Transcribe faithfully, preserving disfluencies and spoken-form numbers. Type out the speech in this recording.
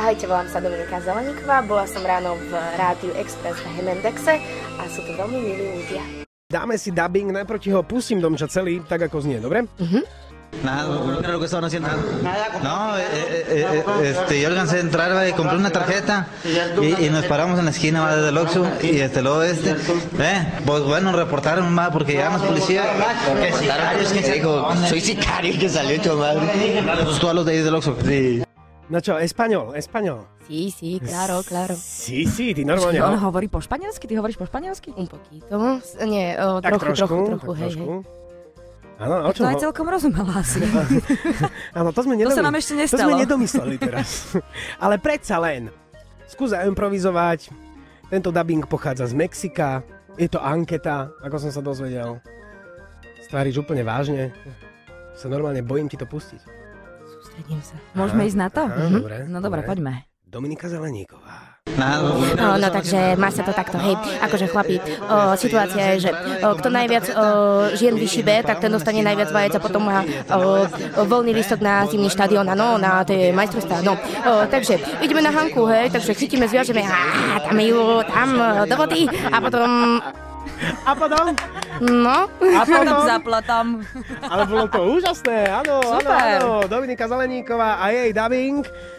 Ahojte, volám sa Dominika Zeleníková, bola som ráno v rádiu Express v Hemendexe a sú to veľmi milí ľudia. Dáme si dubbing, najprv ti ho pustím domča celý, tak ako znie, dobre? Uh-huh. Nada, lo que estaban haciendo. No, eh, eh, este, yo alcancé a entrar, y compré una tarjeta y, y nos paramos en la esquina ¿va? Del Oxxo y este luego este, eh, pues bueno, reportaron más porque llegamos policía. Que sicarios que dijo, soy sicario que salió hecho madre. Pues todos los de ahí del Oxxo. Sí. No čo, español, español. Sí, sí, claro, claro. Sí, sí, ty normálne. On hovorí po španielsky, ty hovoríš po španielsky? Un poquito. Nie, o, tak trochu, trošku, trochu, trochu, tak hej, trošku. hej. Áno, o čom To aj ho... celkom rozumela asi. Áno, to sme nedomysleli. To sa nám ešte nestalo. To sme nedomysleli teraz. Ale predsa len, skús improvizovať. Tento dubbing pochádza z Mexika. Je to anketa, ako som sa dozvedel. Stváriš úplne vážne. Sa normálne bojím ti to pustiť. Sústredím sa. Môžeme ísť na to? Aha, Mhm. dobre, No dobre, dobre. poďme. Dominika Zeleníková. No, no takže má sa to takto, hej, akože chlapi, o, situácia je, že o, kto najviac o, žien vyšibe, tak ten dostane najviac vajec a potom má o, o, voľný lístok na zimný štadión, no, na tie majstrovstvá, no. O, takže ideme na Hanku, hej, takže chytíme, zviažeme, a tam ju, tam do vody a potom... A potom? No. A potom? Zaplatám. Ale bolo to úžasné, áno, áno, Super. áno. Dominika Zeleníková a jej dubbing.